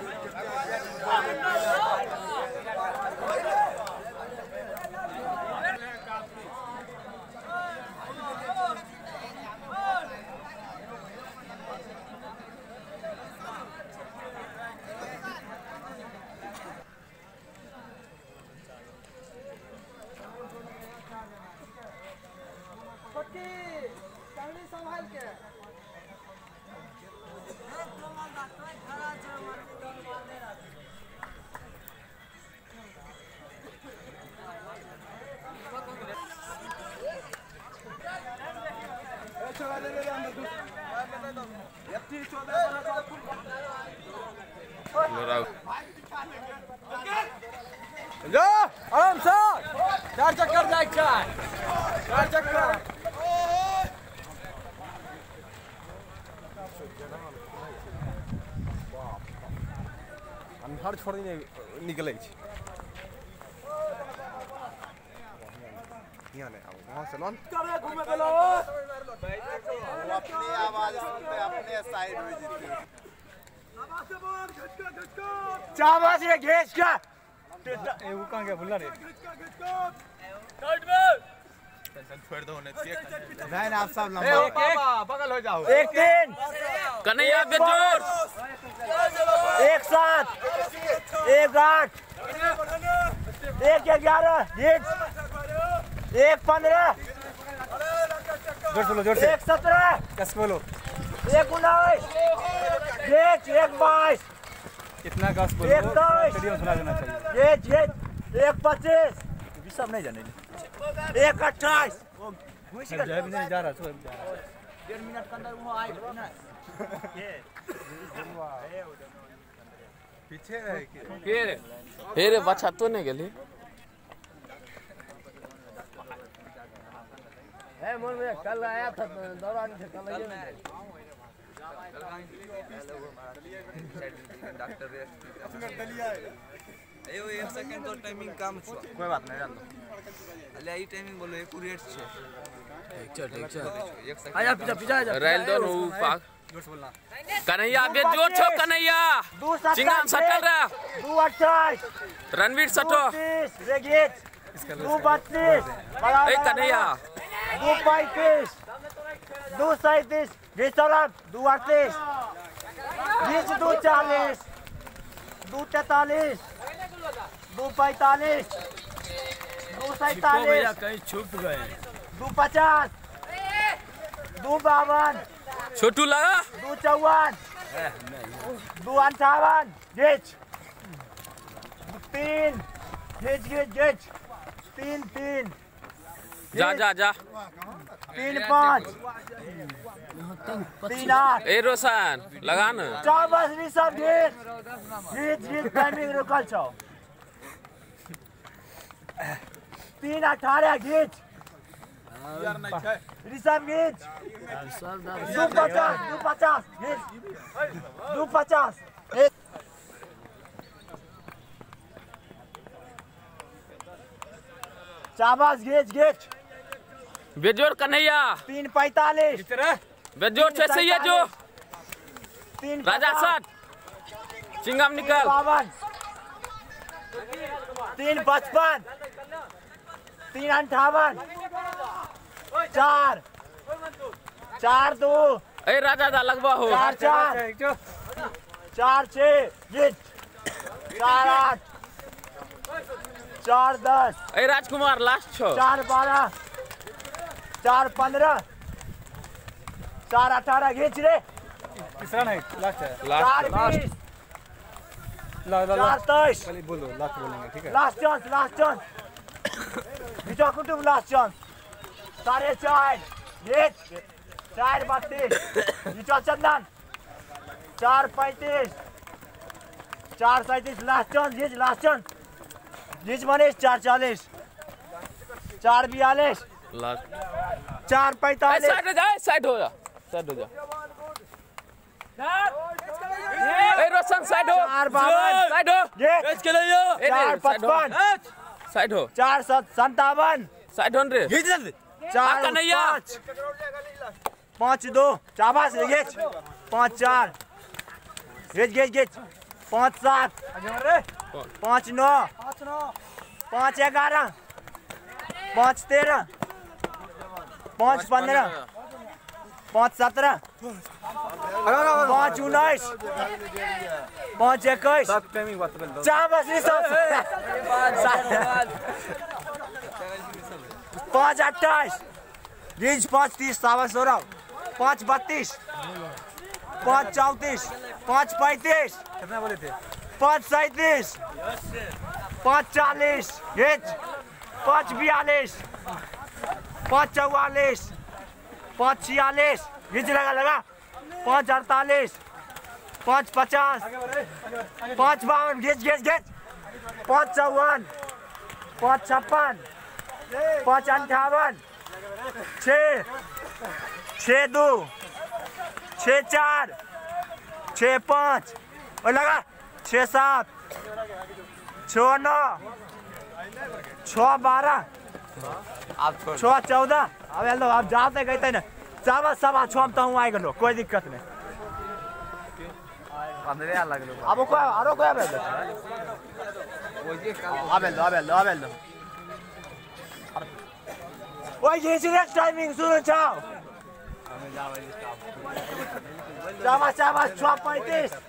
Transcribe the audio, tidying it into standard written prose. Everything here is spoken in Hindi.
जो आराम से 4 चक्कर जाए 4 चक्कर अंधार छोड़ी निकले वहाँ से लॉन घूमे अपनी आवाज सुनते अपने साइड में जीते चावल से घेच का ए वो कहां गया भुल्ला रे साइड में छोड़ दो ने नहीं आप सब लंबा बगल हो जाओ 1-3 कन्हैया बेजोर 1-7 1-8 1-11 जीत 1-15 जोर से 1-17 कस बोलो 1-19 जीत 1-22 कितना कस बोलो स्टेडियम सुना देना चाहिए जीत 1-25 सब नहीं जाने 1-28 जय भी नहीं जा रहा 1.5 मिनट के अंदर वो आए ना ये पीछे रहे के रे बच्चा तो नहीं गेली है मोर में कल आया था दौरान से कल ये डॉक्टर ए 1 सेकंड तो टाइमिंग काम छ कोई बात नहीं जान दो अले ई टाइमिंग बोलो एक्यूरेट छे ठीक चल आजा पीछा रेल दो नो पाक जोर से बोलना कन्हैया बेजोर छो कन्हैया चिंगाम सटल रे 2-28 रणवीर सटो 30 रेगेट 2-32 ए कन्हैया 2-35 2-37 विश्वनाथ 2-38 2-40 2-43 2-45 2-47 कहीं छुप गए 2-50 2-52 छोटू लगा 2-54 2-58 गेच 3 गेच 3 जा 3-5 3-8 ए रोशन लगा न बस ऋषभ गेच टाइमिंग रुकल छौ 3-18 गेच ऋषभ गेच 2-50 गेच 2-50 चाबस गेच बेजोर कन्हैया 3-45 बेजोर से सही है जो 3 राजा सट चिंगाम निकल 3-55 3-58 4-2 ए राजा दा लगवा हो 4-6 जीत 4-8 4-10 ए राजकुमार लास्ट छो 4-12 4-15 4-18 घींच रे तीसरा नहीं लास्ट है 4-20 4-23 पहले बोलो लास्ट बोलेंगे ठीक है लास्ट चांस बीचा कुटुंब लास्ट चांस 4.5 घींच 4-32 बीचा चंदन 4-35 4-37 लास्ट चांस घींच मनीष 4-40 4-42 लास्ट 4-45 साइड हो जा ए रोशन साइड हो 4-52 साइड हो गेच के लिए 4-55 साइड हो 4-57 साइड हो रे 4-5 5-2 चाबस गेच 5-4 गेच 5-7 5-9 5-11 5-13 5-15 5-17 5-19 5-21 चाबस रिसोर्स 5-28 रीज 5-30 सावस हो रहा 5-32 5-34 5-35 कितना बोले थे 5-37 5-40 रीज 5-42 5-44 5-46 रीज लगा 5-48 5-50 5-52 रीज 5-54 5-56 5-58 6-2 6-4 6-5 और लगा 6-7 6-9 6-12 6-14 अब लो आप जाते कहते ना 7-6 तो हूँ आए गलो कोई दिक्कत नहीं अब कोई आरो कोई आबे लो ओए ये नेक्स्ट टाइमिंग सुनो चाओ 6-35